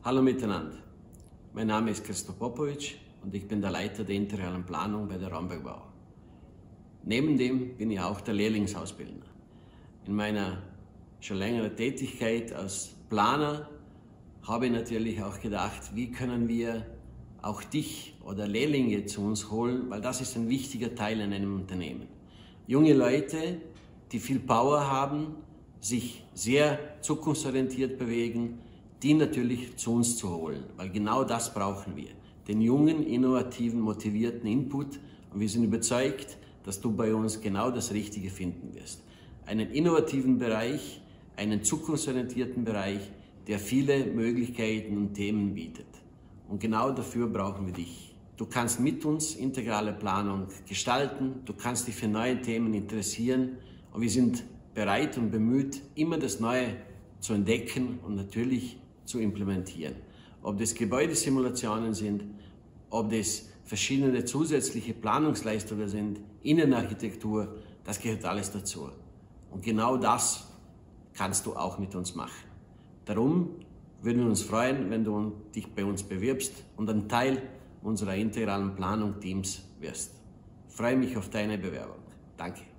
Hallo miteinander, mein Name ist Christoph Popovic und ich bin der Leiter der integralen Planung bei der Rambergbauer. Neben dem bin ich auch der Lehrlingsausbildner. In meiner schon längeren Tätigkeit als Planer habe ich natürlich auch gedacht, wie können wir auch dich oder Lehrlinge zu uns holen, weil das ist ein wichtiger Teil in einem Unternehmen. Junge Leute, die viel Power haben, sich sehr zukunftsorientiert bewegen, die natürlich zu uns zu holen, weil genau das brauchen wir. Den jungen, innovativen, motivierten Input, und wir sind überzeugt, dass du bei uns genau das Richtige finden wirst. Einen innovativen Bereich, einen zukunftsorientierten Bereich, der viele Möglichkeiten und Themen bietet. Und genau dafür brauchen wir dich. Du kannst mit uns integrale Planung gestalten, du kannst dich für neue Themen interessieren und wir sind bereit und bemüht, immer das Neue zu entdecken und natürlich zu implementieren. Ob das Gebäudesimulationen sind, ob das verschiedene zusätzliche Planungsleistungen sind, Innenarchitektur, das gehört alles dazu. Und genau das kannst du auch mit uns machen. Darum würden wir uns freuen, wenn du dich bei uns bewirbst und ein Teil unserer integralen Planung-Teams wirst. Ich freue mich auf deine Bewerbung. Danke.